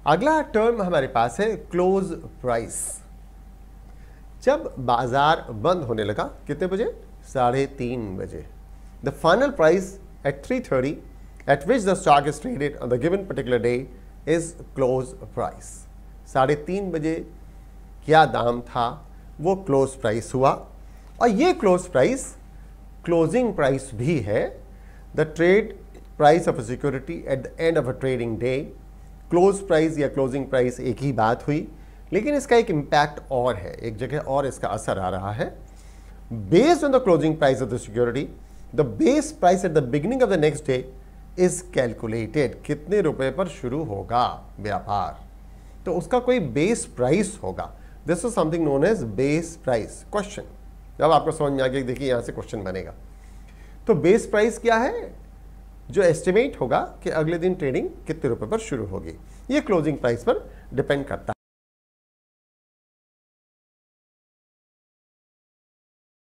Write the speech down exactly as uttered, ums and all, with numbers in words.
अगला टर्म हमारे पास है क्लोज प्राइस। जब बाजार बंद होने लगा कितने बजे? साढ़े तीन बजे। The final price at three thirty at which the stock is traded on the given particular day is close price. साढ़े तीन बजे क्या दाम था वो क्लोज प्राइस हुआ, और ये क्लोज प्राइस क्लोजिंग प्राइस भी है। The trade price of a security at the end of a trading day. Close price या क्लोजिंग प्राइस एक ही बात हुई, लेकिन इसका एक इम्पैक्ट और है, एक जगह और इसका असर आ रहा है। Based on the closing price of the security the base price at the beginning of the next day is calculated. कितने रुपए पर शुरू होगा व्यापार, तो उसका कोई बेस प्राइस होगा। This is something known as base price. Question जब आपको समझ में आ गया, देखिए यहां से क्वेश्चन बनेगा। तो बेस प्राइस क्या है? जो एस्टिमेट होगा कि अगले दिन ट्रेडिंग कितने रुपए पर शुरू होगी, ये क्लोजिंग प्राइस पर डिपेंड करता है।